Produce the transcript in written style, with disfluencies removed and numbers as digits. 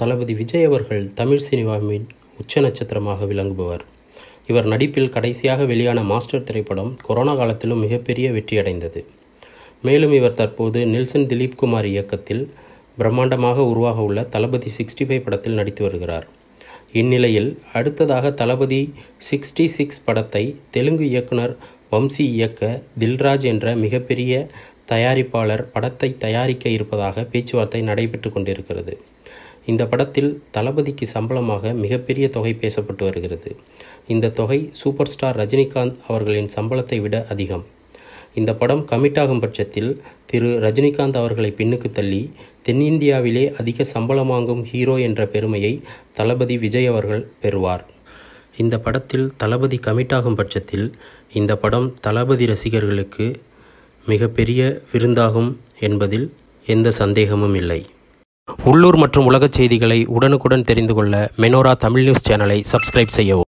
தளபதி விஜய் அவர்கள் தமிழ் சினிமாவின் உச்ச நட்சத்திரமாக விளங்குபவர். இவர் நடிப்பில் கடைசியாக வெளியான மாஸ்டர் திரைப்படம் கொரோனா காலத்திலும் மிகப்பெரிய வெற்றியடைந்தது. மேலும் இவர் தற்போது நெல்சன் திலீப்குமார் இயக்கத்தில் பிரம்மாண்டமாக உருவாக உள்ள தளபதி 65 படத்தில் நடித்து வருகிறார். இந்நிலையில் அடுத்ததாக தளபதி 66 படத்தை தெலுங்கு இயக்குனர் வம்சி இயக்க தில்ராஜ் என்ற மிகப்பெரிய தயாரிப்பாளர் படத்தை தயாரிக்க இருப்பதாக பேச்சுவார்த்தை நடைபெற்று கொண்டிருக்கிறது. இந்த படத்தில் தளபதிக்கு சம்பளமாக மிகப்பெரிய தொகை பேசப்பட்டு வருகிறது. இந்த தொகை சூப்பர் ஸ்டார் ரஜினிகாந்த் அவர்களின் சம்பளத்தை விட அதிகம். இந்த படம் கமிட்டாகும் பட்சத்தில் திரு ரஜினிகாந்த் அவர்களை பின்னுக்கு தள்ளி தென்னிந்தியாவிலே அதிக சம்பளம் வாங்கும் ஹீரோ என்ற பெருமையை தளபதி விஜய் அவர்கள் பெறுவார். இந்த படத்தில் தளபதி கமிட்டாகும் பட்சத்தில் இந்த படம் தளபதி ரசிகர்களுக்கு மிகப்பெரிய விருந்தாகும் என்பதில் எந்த சந்தேகமும் இல்லை. உள்ளூர் மற்றும் உலகச் செய்திகளை உடனுக்குடன் தெரிந்து கொள்ள மெனோரா தமிழ் நியூஸ் சேனலை சப்ஸ்கிரைப் செய்யவும்.